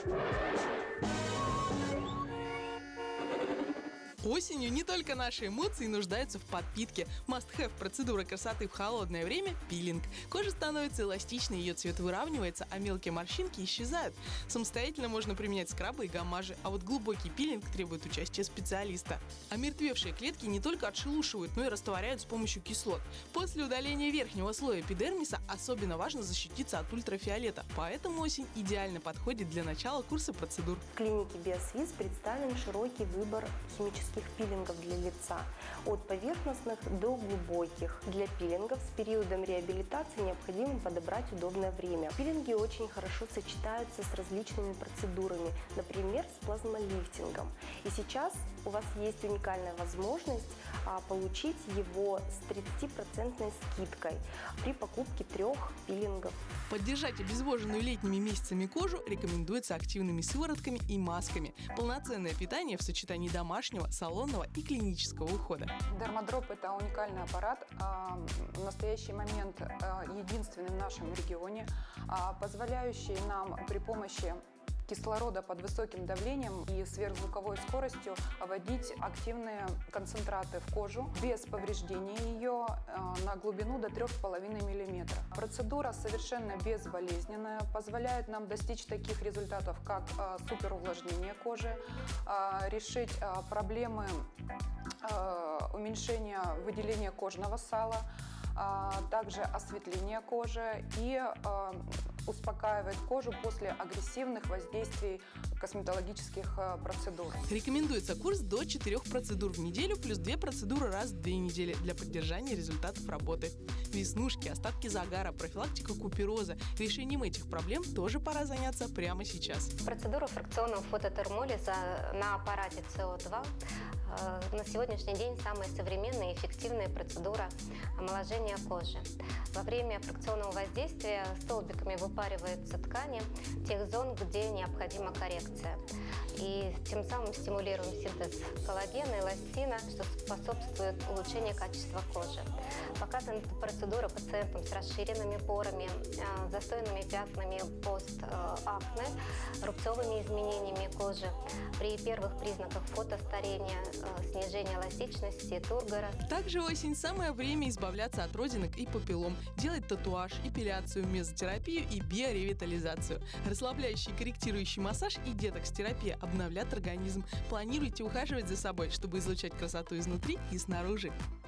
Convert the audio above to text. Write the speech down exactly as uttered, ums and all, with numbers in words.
Осенью не только наши эмоции нуждаются в подпитке. Must-have процедура красоты в холодное время – пилинг. Кожа становится эластичной, ее цвет выравнивается, а мелкие морщинки исчезают. Самостоятельно можно применять скрабы и гаммажи, а вот глубокий пилинг требует участия специалиста. Омертвевшие клетки не только отшелушивают, но и растворяют с помощью кислот. После удаления верхнего слоя эпидермиса особенно важно защититься от ультрафиолета, поэтому осень идеально подходит для начала курса процедур. В клинике Биосвиз представлен широкий выбор химических пилингов для лица, от поверхностных до глубоких. Для пилингов с периодом реабилитации необходимо подобрать удобное время. Пилинги очень хорошо сочетаются с различными процедурами, например, с плазмолифтингом. И сейчас у вас есть уникальная возможность а, получить его с тридцатипроцентной скидкой при покупке трех пилингов. Поддержать обезвоженную летними месяцами кожу рекомендуется активными сыворотками и масками. Полноценное питание в сочетании домашнего, салонного и клинического ухода. Дермадроп – это уникальный аппарат, в настоящий момент единственный в нашем регионе, позволяющий нам при помощи кислорода под высоким давлением и сверхзвуковой скоростью вводить активные концентраты в кожу без повреждения ее на глубину до трёх с половиной миллиметров. Процедура совершенно безболезненная, позволяет нам достичь таких результатов, как суперувлажнение кожи, решить проблемы уменьшения выделения кожного сала, также осветление кожи и успокаивает кожу после агрессивных воздействий косметологических процедур. Рекомендуется курс до четырёх процедур в неделю плюс две процедуры раз в две недели для поддержания результатов работы. Веснушки, остатки загара, профилактика купероза. Решением этих проблем тоже пора заняться прямо сейчас. Процедура фракционного фототермолиза на аппарате С О два на сегодняшний день самая современная и эффективная процедура омоложения кожи. Во время фракционного воздействия столбиками выпариваются ткани тех зон, где необходима коррекция. И тем самым стимулируем синтез коллагена, эластина, что способствует улучшению качества кожи. Показана эта процедура пациентам с расширенными порами, застойными пятнами пост-акне, рубцовыми изменениями кожи. При первых признаках фотостарения, снижения эластичности, тургора. Также осень – самое время избавляться от родинок и папиллом, делать татуаж, эпиляцию, мезотерапию и биоревитализацию. Расслабляющий и корректирующий массаж и детокс-терапия обновлят организм. Планируйте ухаживать за собой, чтобы излучать красоту изнутри и снаружи.